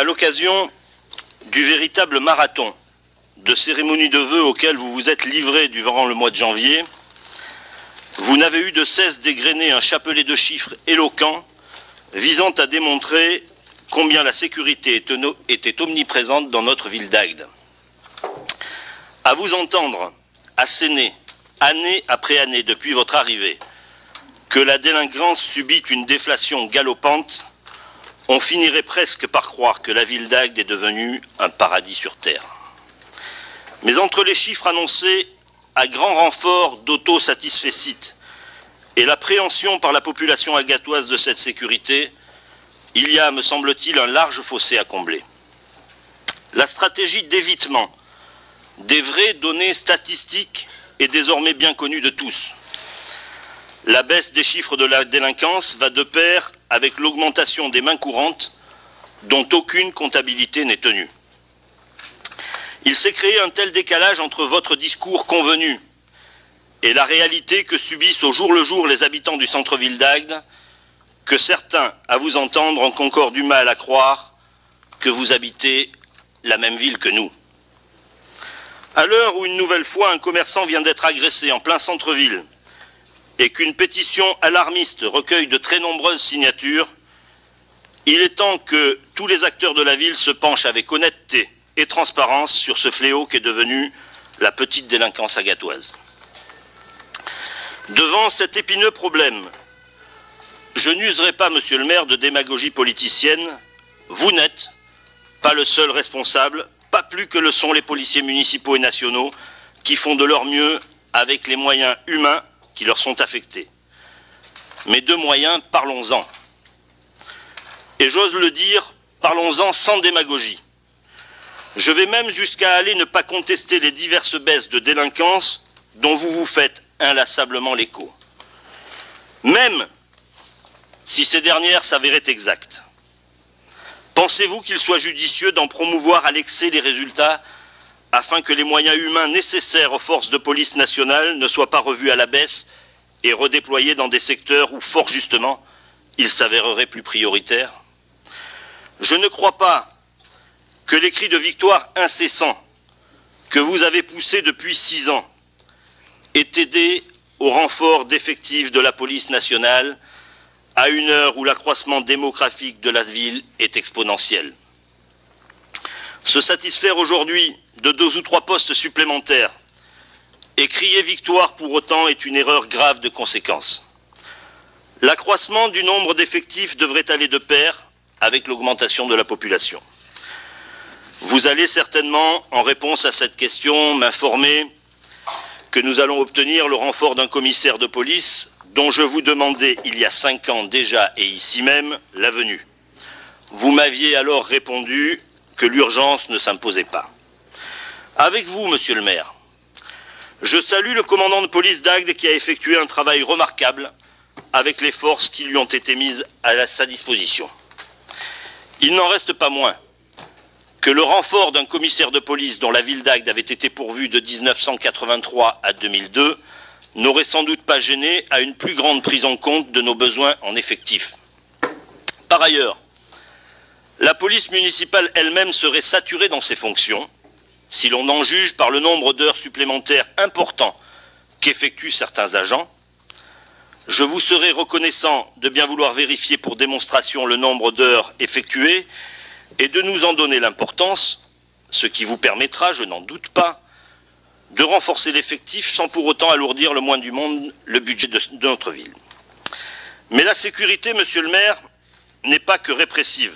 À l'occasion du véritable marathon de cérémonies de vœux auxquelles vous vous êtes livrés durant le mois de janvier, vous n'avez eu de cesse d'égrener un chapelet de chiffres éloquents visant à démontrer combien la sécurité était omniprésente dans notre ville d'Agde. À vous entendre asséner, année après année depuis votre arrivée, que la délinquance subit une déflation galopante, on finirait presque par croire que la ville d'Agde est devenue un paradis sur terre. Mais entre les chiffres annoncés à grand renfort d'autosatisfecit et l'appréhension par la population agatoise de cette sécurité, il y a, me semble-t-il, un large fossé à combler. La stratégie d'évitement des vraies données statistiques est désormais bien connue de tous. La baisse des chiffres de la délinquance va de pair avec l'augmentation des mains courantes dont aucune comptabilité n'est tenue. Il s'est créé un tel décalage entre votre discours convenu et la réalité que subissent au jour le jour les habitants du centre-ville d'Agde que certains, à vous entendre, ont encore du mal à croire que vous habitez la même ville que nous. À l'heure où une nouvelle fois un commerçant vient d'être agressé en plein centre-ville et qu'une pétition alarmiste recueille de très nombreuses signatures, il est temps que tous les acteurs de la ville se penchent avec honnêteté et transparence sur ce fléau qu'est devenu la petite délinquance agatoise. Devant cet épineux problème, je n'userai pas, monsieur le maire, de démagogie politicienne. Vous n'êtes pas le seul responsable, pas plus que le sont les policiers municipaux et nationaux qui font de leur mieux avec les moyens humains qui leur sont affectés. Mais de moyens, parlons-en. Et j'ose le dire, parlons-en sans démagogie. Je vais même jusqu'à aller ne pas contester les diverses baisses de délinquance dont vous vous faites inlassablement l'écho. Même si ces dernières s'avéraient exactes. Pensez-vous qu'il soit judicieux d'en promouvoir à l'excès les résultats afin que les moyens humains nécessaires aux forces de police nationales ne soient pas revus à la baisse et redéployés dans des secteurs où, fort justement, ils s'avéreraient plus prioritaires? Je ne crois pas que les cris de victoire incessants que vous avez poussés depuis 6 ans aient aidé au renfort d'effectifs de la police nationale à une heure où l'accroissement démographique de la ville est exponentiel. Se satisfaire aujourd'hui de 2 ou 3 postes supplémentaires et crier victoire pour autant est une erreur grave de conséquence. L'accroissement du nombre d'effectifs devrait aller de pair avec l'augmentation de la population. Vous allez certainement, en réponse à cette question, m'informer que nous allons obtenir le renfort d'un commissaire de police dont je vous demandais il y a 5 ans déjà et ici même la venue. Vous m'aviez alors répondu que l'urgence ne s'imposait pas. Avec vous, monsieur le maire, je salue le commandant de police d'Agde qui a effectué un travail remarquable avec les forces qui lui ont été mises à sa disposition. Il n'en reste pas moins que le renfort d'un commissaire de police dont la ville d'Agde avait été pourvue de 1983 à 2002 n'aurait sans doute pas gêné à une plus grande prise en compte de nos besoins en effectifs. Par ailleurs, la police municipale elle-même serait saturée dans ses fonctions, si l'on en juge par le nombre d'heures supplémentaires importants qu'effectuent certains agents. Je vous serai reconnaissant de bien vouloir vérifier pour démonstration le nombre d'heures effectuées et de nous en donner l'importance, ce qui vous permettra, je n'en doute pas, de renforcer l'effectif sans pour autant alourdir le moins du monde le budget de notre ville. Mais la sécurité, monsieur le maire, n'est pas que répressive.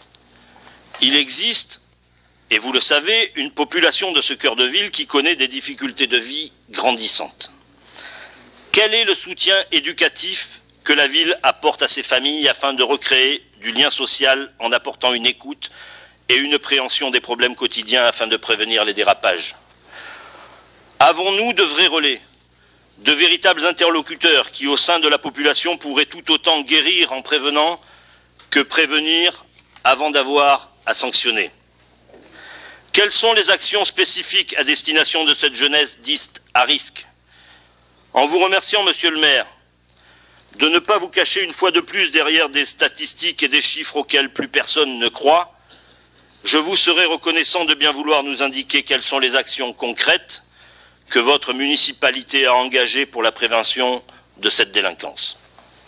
Il existe, et vous le savez, une population de ce cœur de ville qui connaît des difficultés de vie grandissantes. Quel est le soutien éducatif que la ville apporte à ces familles afin de recréer du lien social en apportant une écoute et une préhension des problèmes quotidiens afin de prévenir les dérapages? Avons-nous de vrais relais, de véritables interlocuteurs qui, au sein de la population, pourraient tout autant guérir en prévenant que prévenir avant d'avoir à sanctionner? Quelles sont les actions spécifiques à destination de cette jeunesse dite à risque? En vous remerciant, monsieur le maire, de ne pas vous cacher une fois de plus derrière des statistiques et des chiffres auxquels plus personne ne croit, je vous serai reconnaissant de bien vouloir nous indiquer quelles sont les actions concrètes que votre municipalité a engagées pour la prévention de cette délinquance.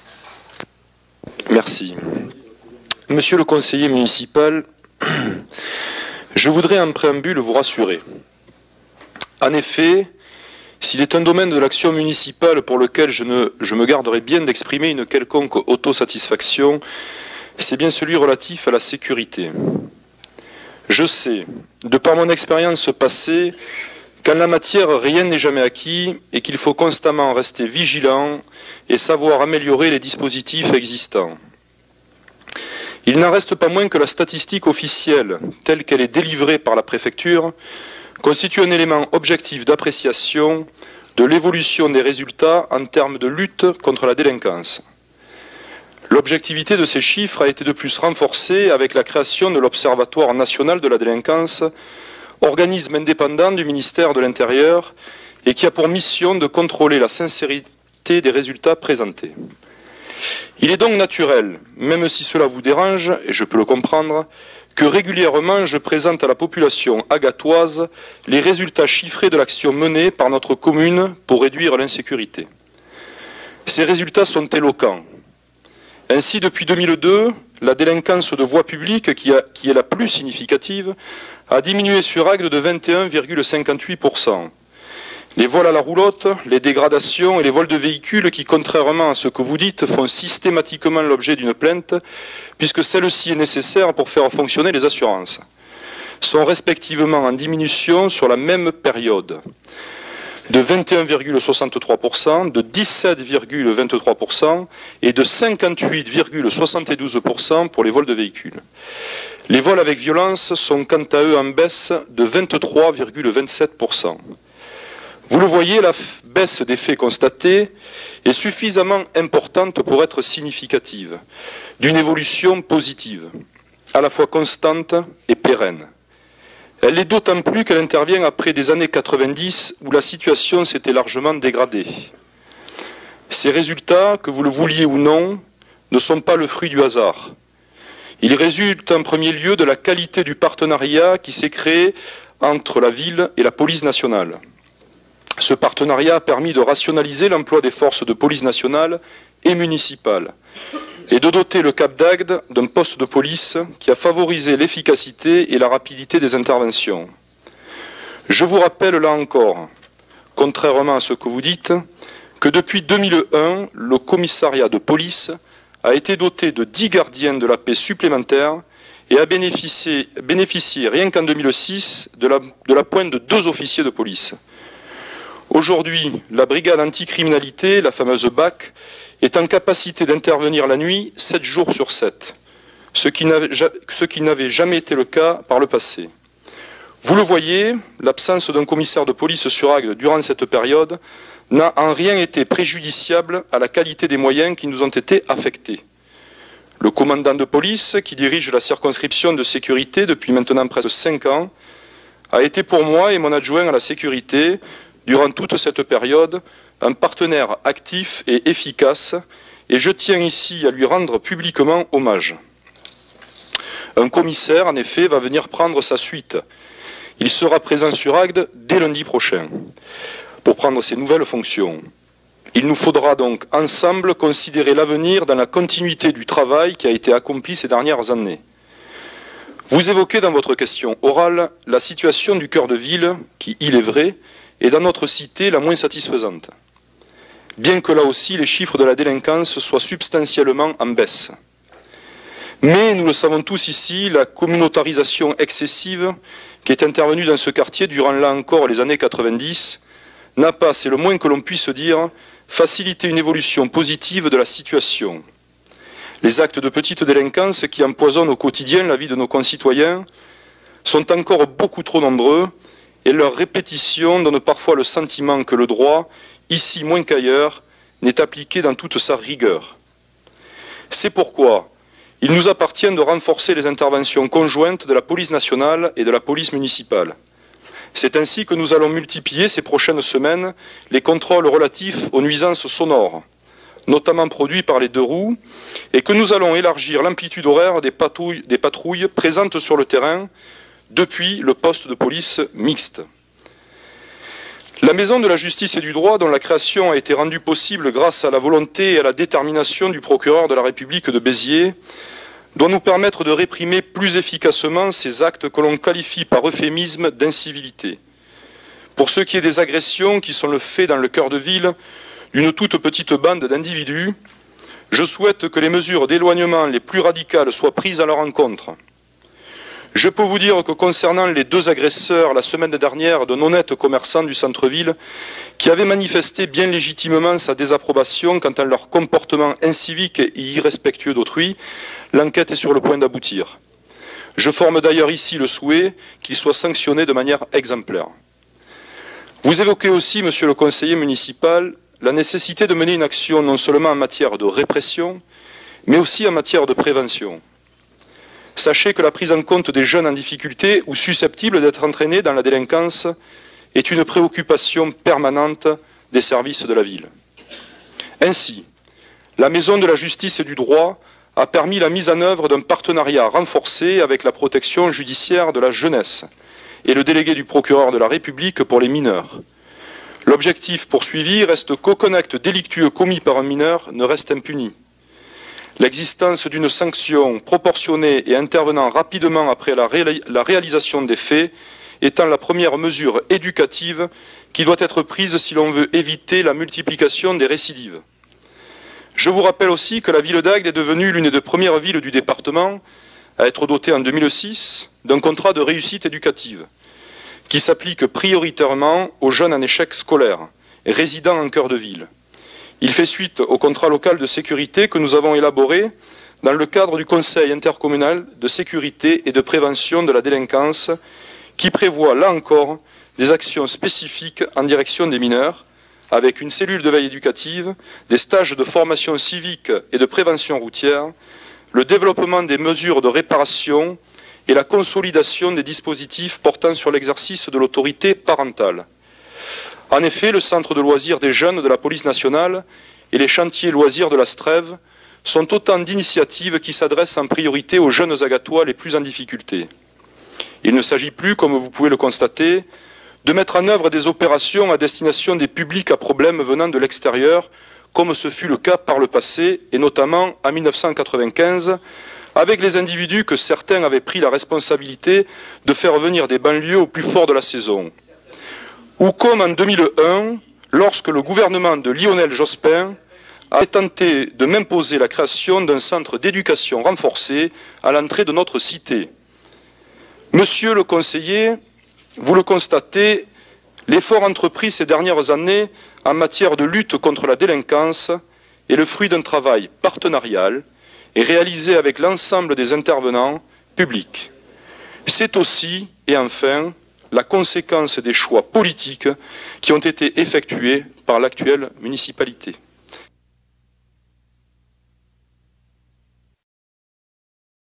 Merci. Monsieur le conseiller municipal, je voudrais en préambule vous rassurer. En effet, s'il est un domaine de l'action municipale pour lequel je me garderai bien d'exprimer une quelconque autosatisfaction, c'est bien celui relatif à la sécurité. Je sais, de par mon expérience passée, qu'en la matière, rien n'est jamais acquis et qu'il faut constamment rester vigilant et savoir améliorer les dispositifs existants. Il n'en reste pas moins que la statistique officielle, telle qu'elle est délivrée par la préfecture, constitue un élément objectif d'appréciation de l'évolution des résultats en termes de lutte contre la délinquance. L'objectivité de ces chiffres a été de plus renforcée avec la création de l'Observatoire national de la délinquance, organisme indépendant du ministère de l'Intérieur et qui a pour mission de contrôler la sincérité des résultats présentés. Il est donc naturel, même si cela vous dérange, et je peux le comprendre, que régulièrement je présente à la population agatoise les résultats chiffrés de l'action menée par notre commune pour réduire l'insécurité. Ces résultats sont éloquents. Ainsi, depuis 2002, la délinquance de voie publique, qui est la plus significative, a diminué sur Agde de 21,58%. Les vols à la roulotte, les dégradations et les vols de véhicules qui, contrairement à ce que vous dites, font systématiquement l'objet d'une plainte, puisque celle-ci est nécessaire pour faire fonctionner les assurances, sont respectivement en diminution sur la même période, de 21,63%, de 17,23% et de 58,72% pour les vols de véhicules. Les vols avec violence sont quant à eux en baisse de 23,27%. Vous le voyez, la baisse des faits constatés est suffisamment importante pour être significative, d'une évolution positive, à la fois constante et pérenne. Elle l'est d'autant plus qu'elle intervient après des années 90 où la situation s'était largement dégradée. Ces résultats, que vous le vouliez ou non, ne sont pas le fruit du hasard. Ils résultent en premier lieu de la qualité du partenariat qui s'est créé entre la ville et la police nationale. Ce partenariat a permis de rationaliser l'emploi des forces de police nationale et municipales et de doter le Cap d'Agde d'un poste de police qui a favorisé l'efficacité et la rapidité des interventions. Je vous rappelle là encore, contrairement à ce que vous dites, que depuis 2001, le commissariat de police a été doté de 10 gardiens de la paix supplémentaires et a bénéficié rien qu'en 2006 de la pointe de 2 officiers de police. Aujourd'hui, la brigade anticriminalité, la fameuse BAC, est en capacité d'intervenir la nuit 7 jours sur 7, ce qui n'avait jamais été le cas par le passé. Vous le voyez, l'absence d'un commissaire de police sur Agde durant cette période n'a en rien été préjudiciable à la qualité des moyens qui nous ont été affectés. Le commandant de police, qui dirige la circonscription de sécurité depuis maintenant presque 5 ans, a été pour moi et mon adjoint à la sécurité, durant toute cette période, un partenaire actif et efficace, et je tiens ici à lui rendre publiquement hommage. Un commissaire, en effet, va venir prendre sa suite. Il sera présent sur Agde dès lundi prochain, pour prendre ses nouvelles fonctions. Il nous faudra donc ensemble considérer l'avenir dans la continuité du travail qui a été accompli ces dernières années. Vous évoquez dans votre question orale la situation du cœur de ville, qui, il est vrai, est dans notre cité la moins satisfaisante, bien que là aussi les chiffres de la délinquance soient substantiellement en baisse. Mais, nous le savons tous ici, la communautarisation excessive qui est intervenue dans ce quartier durant là encore les années 90 n'a pas, c'est le moins que l'on puisse dire, facilité une évolution positive de la situation. Les actes de petite délinquance qui empoisonnent au quotidien la vie de nos concitoyens sont encore beaucoup trop nombreux et leur répétition donne parfois le sentiment que le droit, ici moins qu'ailleurs, n'est appliqué dans toute sa rigueur. C'est pourquoi il nous appartient de renforcer les interventions conjointes de la police nationale et de la police municipale. C'est ainsi que nous allons multiplier ces prochaines semaines les contrôles relatifs aux nuisances sonores, notamment produits par les deux roues, et que nous allons élargir l'amplitude horaire des patrouilles présentes sur le terrain depuis le poste de police mixte. La Maison de la Justice et du Droit, dont la création a été rendue possible grâce à la volonté et à la détermination du procureur de la République de Béziers, doit nous permettre de réprimer plus efficacement ces actes que l'on qualifie par euphémisme d'incivilité. Pour ce qui est des agressions qui sont le fait dans le cœur de ville d'une toute petite bande d'individus, je souhaite que les mesures d'éloignement les plus radicales soient prises à leur encontre. Je peux vous dire que concernant les deux agresseurs la semaine dernière d'un honnête commerçant du centre-ville qui avait manifesté bien légitimement sa désapprobation quant à leur comportement incivique et irrespectueux d'autrui, l'enquête est sur le point d'aboutir. Je forme d'ailleurs ici le souhait qu'ils soient sanctionnés de manière exemplaire. Vous évoquez aussi, monsieur le conseiller municipal, la nécessité de mener une action non seulement en matière de répression, mais aussi en matière de prévention. Sachez que la prise en compte des jeunes en difficulté ou susceptibles d'être entraînés dans la délinquance est une préoccupation permanente des services de la ville. Ainsi, la Maison de la Justice et du Droit a permis la mise en œuvre d'un partenariat renforcé avec la protection judiciaire de la jeunesse et le délégué du procureur de la République pour les mineurs. L'objectif poursuivi reste qu'aucun acte délictueux commis par un mineur ne reste impuni. L'existence d'une sanction proportionnée et intervenant rapidement après la réalisation des faits étant la première mesure éducative qui doit être prise si l'on veut éviter la multiplication des récidives. Je vous rappelle aussi que la ville d'Agde est devenue l'une des premières villes du département à être dotée en 2006 d'un contrat de réussite éducative qui s'applique prioritairement aux jeunes en échec scolaire et résidant en cœur de ville. Il fait suite au contrat local de sécurité que nous avons élaboré dans le cadre du Conseil intercommunal de sécurité et de prévention de la délinquance qui prévoit, là encore, des actions spécifiques en direction des mineurs avec une cellule de veille éducative, des stages de formation civique et de prévention routière, le développement des mesures de réparation et la consolidation des dispositifs portant sur l'exercice de l'autorité parentale. En effet, le centre de loisirs des jeunes de la police nationale et les chantiers loisirs de la Strève sont autant d'initiatives qui s'adressent en priorité aux jeunes agatois les plus en difficulté. Il ne s'agit plus, comme vous pouvez le constater, de mettre en œuvre des opérations à destination des publics à problèmes venant de l'extérieur, comme ce fut le cas par le passé, et notamment en 1995, avec les individus que certains avaient pris la responsabilité de faire venir des banlieues au plus fort de la saison. Ou comme en 2001, lorsque le gouvernement de Lionel Jospin a tenté de m'imposer la création d'un centre d'éducation renforcé à l'entrée de notre cité. Monsieur le conseiller, vous le constatez, l'effort entrepris ces dernières années en matière de lutte contre la délinquance est le fruit d'un travail partenarial et réalisé avec l'ensemble des intervenants publics. C'est aussi, et enfin, la conséquence des choix politiques qui ont été effectués par l'actuelle municipalité.